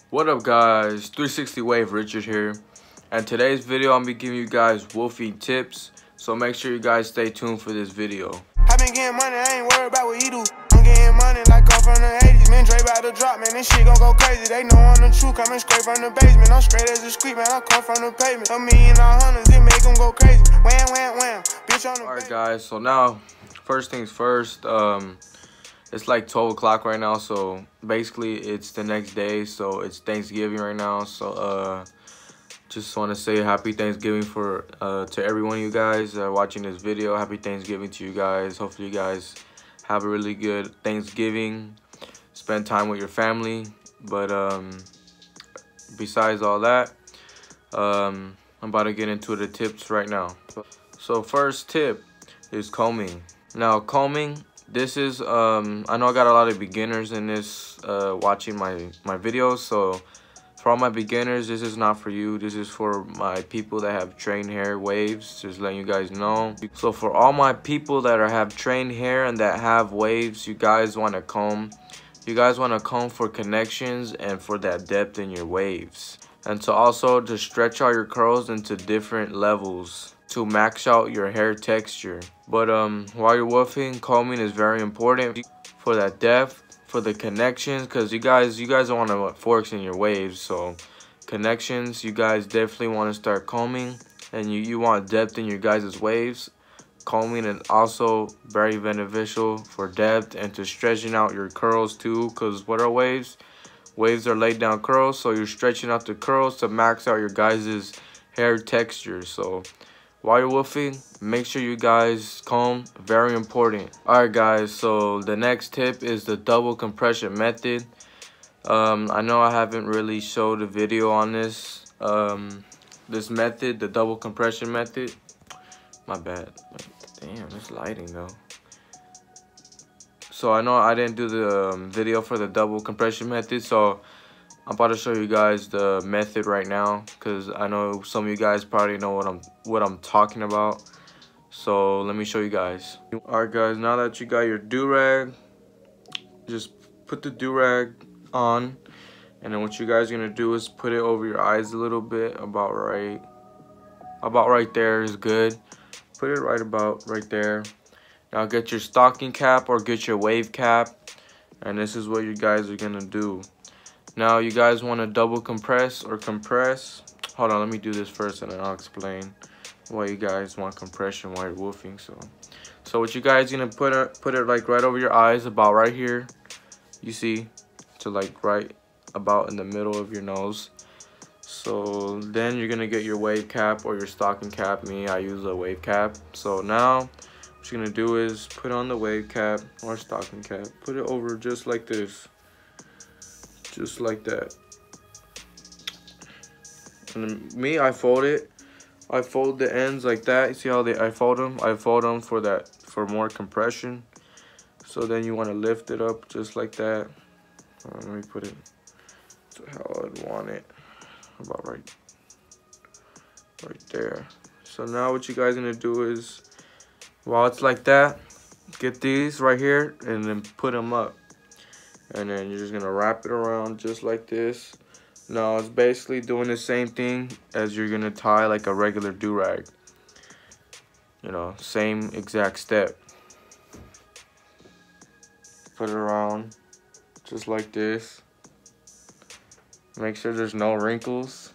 What up guys, 360 Wave Richard here, and today's video I'm gonna be giving you guys woofing tips, so make sure you guys stay tuned for this video. I been getting money, I ain't worried about what he do. I'm getting money like I'm from the 80s. Man, Dre about to drop, man, this shit gon' go crazy. They know I'm the truth, coming straight from the basement. I'm straight as a street, man, I come from the pavement. A million all hundreds, it make them go crazy. Wham, wham, wham, bitch on the Alright guys, so now, first things first, it's like 12 o'clock right now, so basically it's the next day, so it's Thanksgiving right now, so just want to say happy Thanksgiving to every one of you guys watching this video. Happy Thanksgiving to you guys. Hopefully you guys have a really good Thanksgiving, spend time with your family. But besides all that, I'm about to get into the tips right now. So first tip is combing. Now combing, this is I know I got a lot of beginners in this watching my videos, so for all my beginners, this is not for you. This is for my people that have trained hair waves, just letting you guys know. So for all my people that have trained hair and that have waves, you guys want to comb. You guys want to comb for connections and for that depth in your waves, and to stretch out your curls into different levels to max out your hair texture. But while you're woofing, combing is very important for that depth, for the connections, because you guys don't want to forks in your waves. So connections, you guys definitely want to start combing, and you want depth in your guys' waves. Combing is also very beneficial for depth and to stretching out your curls too, because what are waves? Waves are laid down curls, so you're stretching out the curls to max out your guys' hair texture. So while you're woofing, make sure you guys comb, very important. Alright guys, so the next tip is the double compression method. I know I haven't really showed a video on this this method, the double compression method. My bad. Damn, it's lighting though. So I know I didn't do the video for the double compression method, so I'm about to show you guys the method right now, because I know some of you guys probably know what I'm talking about. So let me show you guys. Alright guys, now that you got your do-rag, just put the do-rag on, and then what you guys are gonna do is put it over your eyes a little bit, about right there is good. Put it right there. Now get your stocking cap or get your wave cap, and this is what you guys are gonna do. Now you guys want to double compress or compress. Hold on, let me do this first and then I'll explain why you guys want compression while you're woofing. So what you guys gonna put it like right over your eyes, about right here. You see, to like right about in the middle of your nose. So then you're gonna get your wave cap or your stocking cap. I use a wave cap. So now what you're gonna do is put on the wave cap or stocking cap. Put it over just like this. Just like that. And me, I fold it. I fold the ends like that. You see how I fold them? I fold them for more compression. So then you want to lift it up just like that. Let me put it to how I'd want it. About right there. So now what you guys gonna do is, while it's like that, get these right here and then put them up. And then you're just gonna wrap it around just like this. Now it's basically doing the same thing as you're gonna tie like a regular do-rag. You know, same exact step. Put it around just like this. Make sure there's no wrinkles.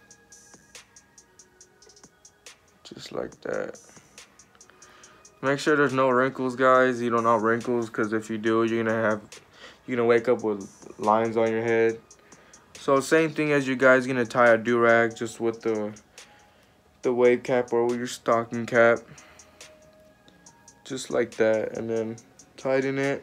Just like that. Make sure there's no wrinkles, guys. You don't want wrinkles, because if you do, you're gonna wake up with lines on your head. So same thing as you guys gonna tie a do-rag, just with the wave cap or with your stocking cap, just like that, and then tighten it.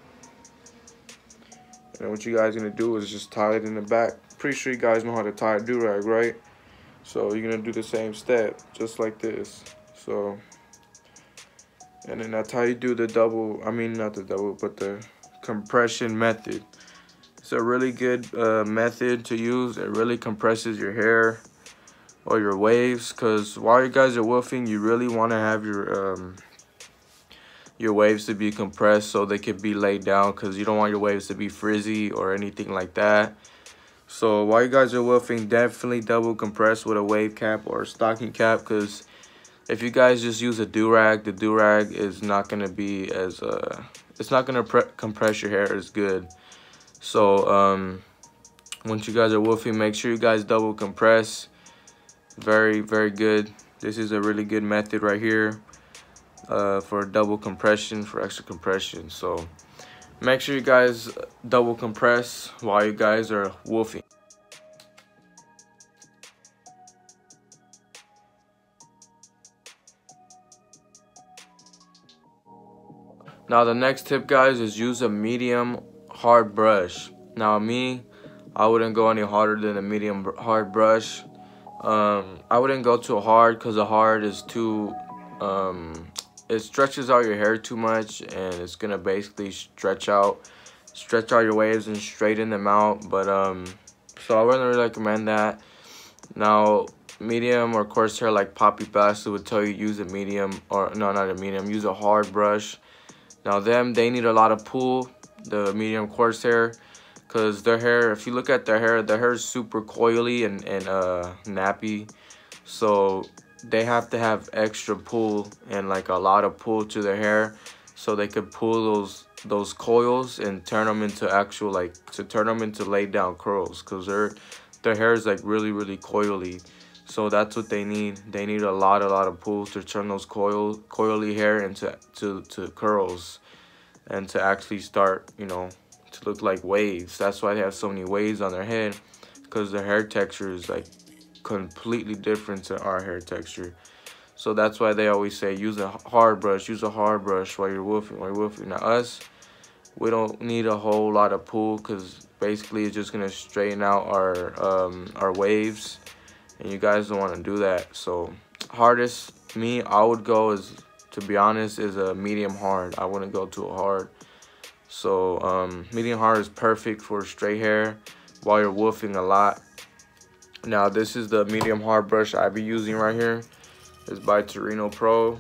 And what you guys gonna do is just tie it in the back. Pretty sure you guys know how to tie a do-rag, right? So you're gonna do the same step, just like this. So, and then that's how you do the double. I mean, not the double, but the compression method. It's a really good method to use. It really compresses your hair or your waves, because while you guys are woofing, you really want to have your waves to be compressed so they could be laid down, because you don't want your waves to be frizzy or anything like that. So while you guys are woofing, definitely double compress with a wave cap or a stocking cap, because if you guys just use a do-rag, the do-rag is not going to be as it's not going to compress your hair as good. So once you guys are woofing, make sure you guys double compress. Very, very good. This is a really good method right here for double compression, for extra compression. So make sure you guys double compress while you guys are woofing. Now the next tip, guys, is use a medium hard brush. Now I wouldn't go any harder than a medium hard brush. I wouldn't go too hard, because the hard is too it stretches out your hair too much, and it's gonna basically stretch out your waves and straighten them out. But so I wouldn't really recommend that. Now medium or coarse hair like Poppy Pasta would tell you use a medium, or no, not a medium, use a hard brush. Now they need a lot of pull, the medium coarse hair, because their hair, if you look at their hair is super coily and nappy. So they have to have extra pull and like a lot of pull to their hair, so they could pull those coils and turn them into actual, like, to turn them into laid down curls, because their hair is like really, really coily. So that's what they need. They need a lot of pull to turn those coily hair into to curls, and to actually start, you know, to look like waves. That's why they have so many waves on their head, because their hair texture is like completely different to our hair texture. So that's why they always say use a hard brush, while you're woofing. Now us, we don't need a whole lot of pull, because basically it's just gonna straighten out our waves, and you guys don't want to do that. So hardest I would go, is, to be honest, is a medium hard. I wouldn't go too hard. So medium hard is perfect for straight hair while you're woofing a lot. Now this is the medium hard brush I be using right here. It's by Torino Pro.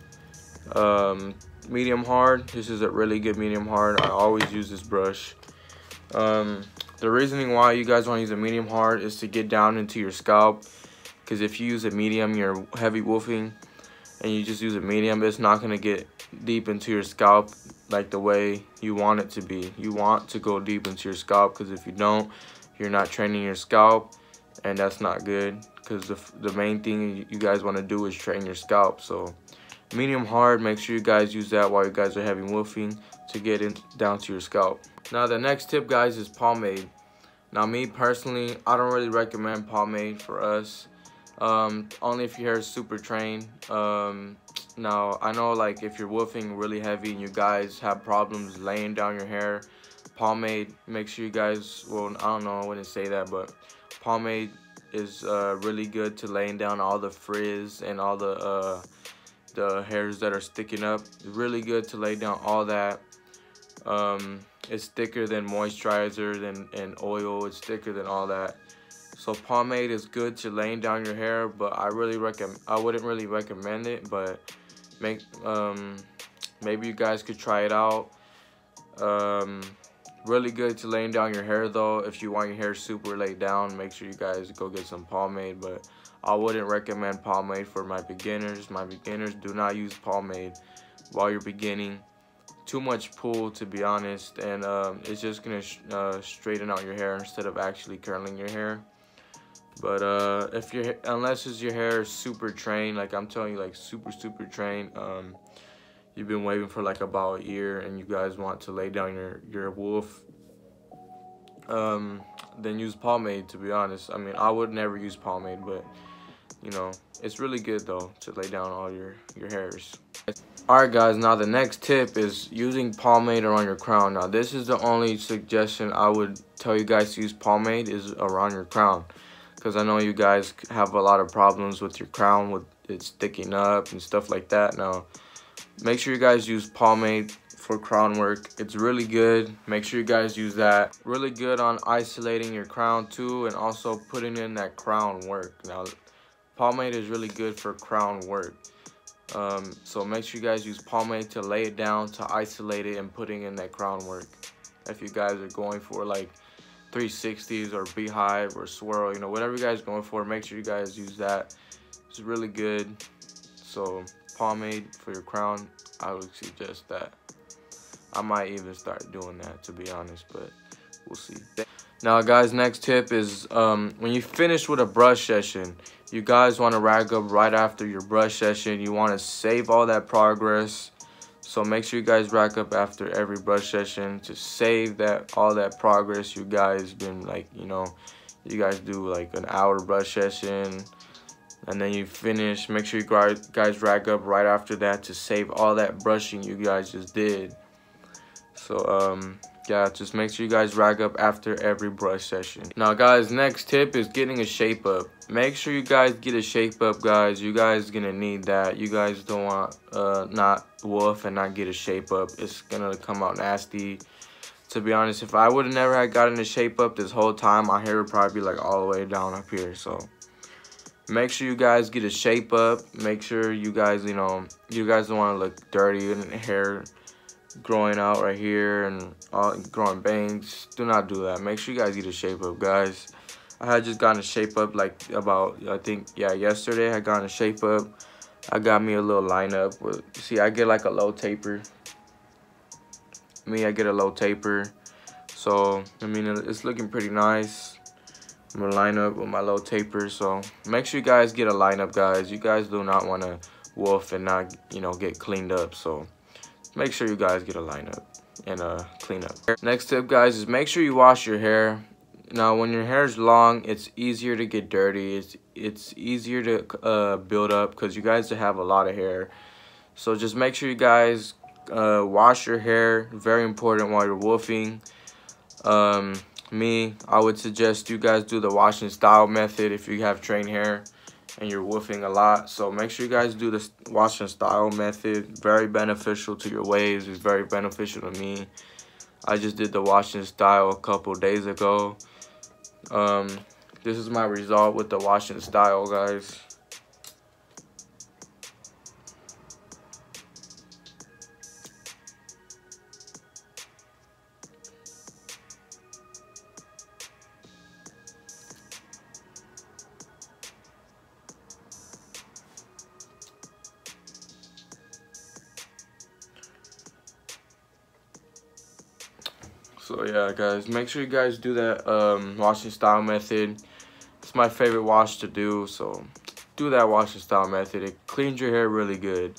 Medium hard. This is a really good medium hard. I always use this brush. The reasoning why you guys want to use a medium hard is to get down into your scalp, because if you use a medium, you're heavy woofing, and you just use a medium, it's not going to get deep into your scalp like the way you want it to be. You want to go deep into your scalp, because if you don't, you're not training your scalp, and that's not good, because the main thing you guys want to do is train your scalp. So medium hard, make sure you guys use that while you guys are heavy woofing to get down to your scalp. Now the next tip, guys, is pomade. Now me personally, I don't really recommend pomade for us, only if your hair is super trained. Now I know, like, if you're woofing really heavy and you guys have problems laying down your hair, pomade, make sure you guys, well, I don't know, I wouldn't say that, but pomade is really good to laying down all the frizz and all the hairs that are sticking up. It's really good to lay down all that. It's thicker than moisturizer and oil. It's thicker than all that. So pomade is good to laying down your hair, but I wouldn't really recommend it. But maybe you guys could try it out. Really good to laying down your hair though. If you want your hair super laid down, make sure you guys go get some pomade. But I wouldn't recommend pomade for my beginners. My beginners, do not use pomade while you're beginning. Too much pull, to be honest, and it's just gonna straighten out your hair instead of actually curling your hair. But unless your hair is super trained, like I'm telling you, like super trained, you've been waiting for like about a year and you guys want to lay down your woof, then use pomade, to be honest. I mean, I would never use pomade, but you know, it's really good though to lay down all your hairs. Alright guys, now the next tip is using pomade around your crown. Now this is the only suggestion I would tell you guys to use pomade, is around your crown, because I know you guys have a lot of problems with your crown, with it sticking up and stuff like that. Now make sure you guys use pomade for crown work. It's really good. Make sure you guys use that. Really good on isolating your crown too, and also putting in that crown work. Now pomade is really good for crown work. So make sure you guys use pomade to lay it down, to isolate it, and putting in that crown work. If you guys are going for like 360s or beehive or swirl, you know, whatever you guys going for, make sure you guys use that. It's really good. So pomade for your crown, I would suggest that. I might even start doing that, to be honest, but we'll see. Now guys, next tip is when you finish with a brush session, you guys want to rag up right after your brush session. You want to save all that progress. So make sure you guys rack up after every brush session to save all that progress you guys been, like, you know, you guys do like an hour brush session and then you finish. Make sure you guys rack up right after that to save all that brushing you guys just did. So yeah, just make sure you guys rack up after every brush session. Now guys, next tip is getting a shape up. Make sure you guys get a shape up, guys. You guys gonna need that. You guys don't want not wolf and not get a shape up. It's gonna come out nasty. To be honest, if I would have never had gotten a shape up this whole time, my hair would probably be like all the way down up here. So make sure you guys get a shape up. Make sure you guys, you know, you guys don't want to look dirty and hair growing out right here and growing bangs. Do not do that. Make sure you guys get a shape up, guys. I had just gotten a shape up like about, I think, yeah, yesterday I got a shape up. I got me a little lineup with, see, I get like a low taper. I get a low taper. So I mean, it's looking pretty nice. I'm gonna line up with my low taper. So make sure you guys get a lineup, guys. You guys do not want to wolf and not, you know, get cleaned up. So make sure you guys get a lineup and clean up. Next tip, guys, is make sure you wash your hair. Now, when your hair is long, it's easier to get dirty. It's easier to build up because you guys have a lot of hair. So just make sure you guys wash your hair. Very important while you're wolfing. I would suggest you guys do the wash and style method if you have trained hair and you're wolfing a lot. So make sure you guys do the wash and style method. Very beneficial to your waves. It's very beneficial to me. I just did the wash and style a couple days ago. This is my result with the wash and style, guys. So yeah, guys, make sure you guys do that wash and style method. It's my favorite wash to do, so do that wash and style method. It cleans your hair really good.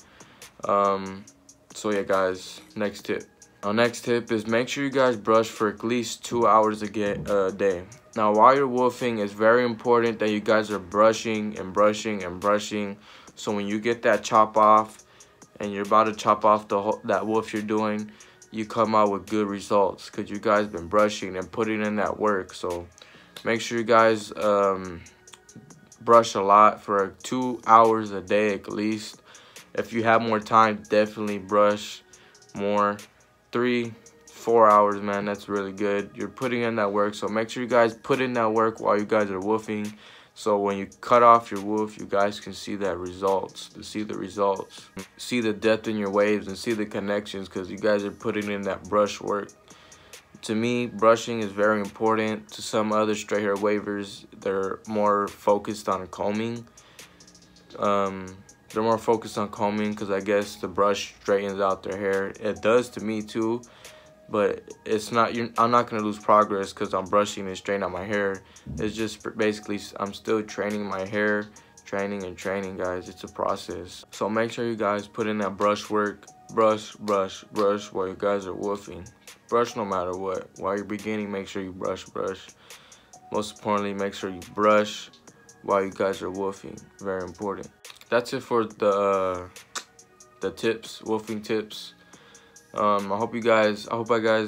So yeah, guys, next tip. Our next tip is make sure you guys brush for at least 2 hours a day. Now, while you're wolfing, it's very important that you guys are brushing and brushing and brushing. So when you get that chop off and you're about to chop off that wolf you're doing, you come out with good results because you guys been brushing and putting in that work. So make sure you guys brush a lot for 2 hours a day at least. If you have more time, definitely brush more. 3-4 hours, man, that's really good. You're putting in that work, so make sure you guys put in that work while you guys are wolfing. So when you cut off your wolf, you guys can see that results, see the depth in your waves and see the connections because you guys are putting in that brush work. To me, brushing is very important. To some other straight hair wavers, they're more focused on combing. They're more focused on combing because I guess the brush straightens out their hair. It does to me too. But it's not. I'm not gonna lose progress because I'm brushing and straightening out my hair. It's just basically I'm still training my hair, training and training, guys. It's a process. So make sure you guys put in that brush work. Brush, brush, brush while you guys are wolfing. Brush no matter what. While you're beginning, make sure you brush, brush. Most importantly, make sure you brush while you guys are wolfing. Very important. That's it for the tips, wolfing tips. I hope you guys, my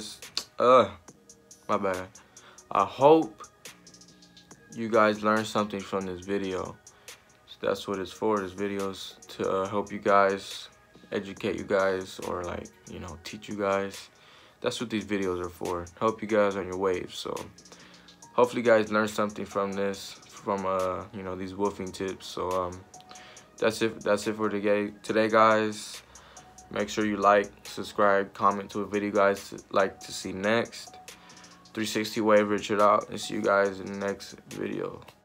bad. I hope you guys learned something from this video. So that's what it's for. This video's to help you guys, educate you guys, or like, you know, teach you guys. That's what these videos are for. Help you guys on your waves. So hopefully you guys learned something from this, from you know, these wolfing tips. So that's it for today, guys. Make sure you like, subscribe, comment to a video guys like to see next. 360 wave, Richard out, and see you guys in the next video.